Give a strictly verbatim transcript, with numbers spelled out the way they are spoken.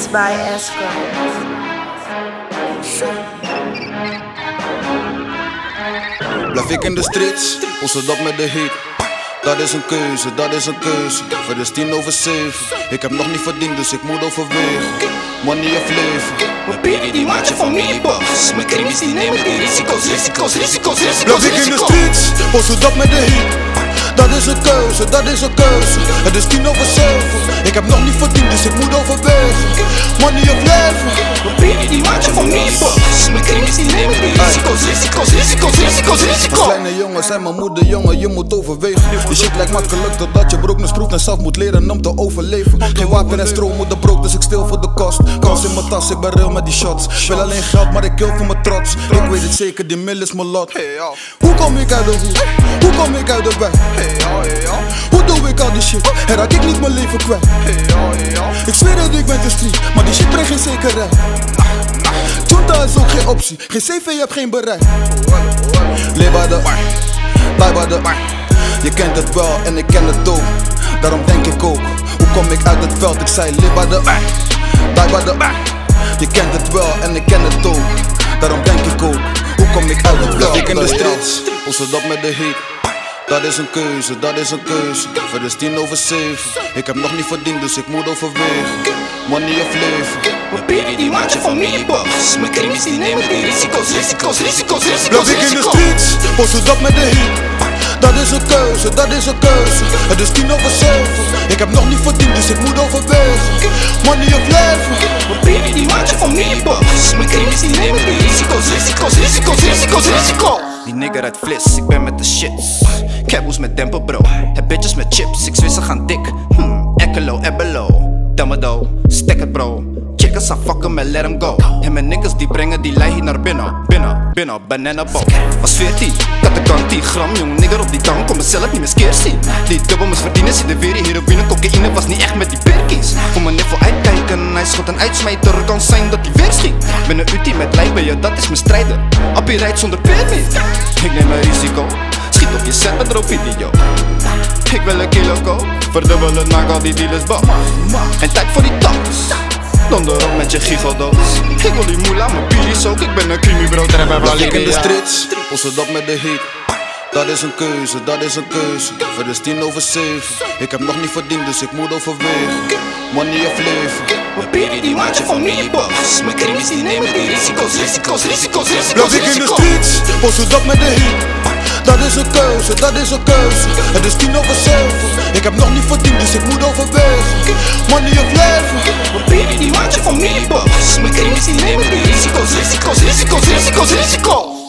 Mixed by Esco. Blijf ik in de streets, ons het op met de heat. Dat is een keuze, dat is een keuze. Voor is tien over zeven. Ik heb nog niet verdiend, dus ik moet overwegen. Money of leven. Mijn peri die maakt je familie boos. Mijn krimis die nemen die risico's, risico's, risico's, risico's. Blijf ik in de streets, ons het op met de heat. Dat is een keuze, dat is een keuze. Het is tien over zeven. Ik heb nog niet verdiend, dus ik moet overwegen. Money of leven. Mijn peri die maakt je familie boos. Mijn krimis die nemen die risico's, risico's, risico's, risico's, risico's. Als kleine jongen zijn mijn moeder, jongen, je moet overwegen. Die shit lijkt makkelijk totdat je broeknes proeft en zelf moet leren om te overleven. Geen wapen en stroom moet de brood, dus ik stil voor de kost. Kans in mijn tas, ik ben real met die shots. Wil alleen geld, maar ik kill voor mijn trots. Ik weet het zeker, die mill is mijn lot. Hoe kom ik uit de hoek? Hoe kom ik uit de bed? Hoe doe ik al die shit? En raak ik niet mijn leven kwijt? Ik zweer dat ik ben de street, maar die shit brengt geen zekerheid. Junta is ook geen optie, geen cv, je hebt geen bereik. Leef bij de, blijf bij de. Je kent het wel en ik ken het ook. Daarom denk ik ook, hoe kom ik uit het veld? Ik zei leef bij de, blijf bij de. Je kent het wel en ik ken het ook. Daarom denk ik ook, hoe kom ik uit het veld? Ik in de streets, ons het op met de heat. Dat is een keuze, dat is een keuze. Voor is tien over zeven. Ik heb nog niet verdiend, dus ik moet overwegen. Money of leven. Mijn peri die maakt je familie boos. Mijn krimis die nemen die risico's, risico's, risico's, risico's. Blijf ik in de streets, ons het op met de heat. Dat is een keuze, dat is een keuze. Het is tien over zeven. Ik heb nog niet verdiend, dus ik moet overwegen. Money of leven. Mijn peri die maakt je familie boos. Mijn krimis die nemen die risico's, risico's, risico's, risico's, risico's. Die nigger uit Flis, ik ben met de shits. Caboes met Dempo bro, heb bitches met chips. Ik zweer ze gaan dik, hmm, Ekkelo, Ebbelo. Damado, stek het bro. Chickens gaan fucken met let hem go. En mijn niggas die brengen die lei hier naar binnen. Binnen, binnen, banana boat. Was veertien, dat ik kan tien gram. Jong nigger op die tang, kon mezelf niet meer skeer zien. Die dubbel moest verdienen, zie de weer heroïne. Cocaïne was niet echt met die perkies. Voor mijn niffel uitkijken, hij schot een uitsmijter. Kan zijn dat hij weer schiet. Ben een utie met lijpen, ja dat is mijn strijder. Appie rijdt zonder permit. Ik neem een risico, schiet op je set met een video. Ik wil een kilo go, verdubbel het, maak al die dealers bang. En tijd voor die taps, donder op met je gigeldoos. Ik wil die moela, mijn piris ook, ik ben een crimi bro. Blijf ik in de streets, ons het op met de heat. Dat is een keuze, dat is een keuze. Voor is tien over zeven. Ik heb nog niet verdiend, dus ik moet overwegen. Money of leven. Mijn peri die maakt je familie boos. Mijn krimis die nemen die risico's, risico's, risico's, risico's. Blijf ik in de streets, ons het op met de heat. Dat is een keuze, dat is een keuze. Het is tien over zeven. Ik heb nog niet verdiend, dus ik moet overwegen. Money of leven. Mijn peri die maakt je familie boos. Mijn krimis die nemen die risico's, risico's, risico's, risico's, risico's.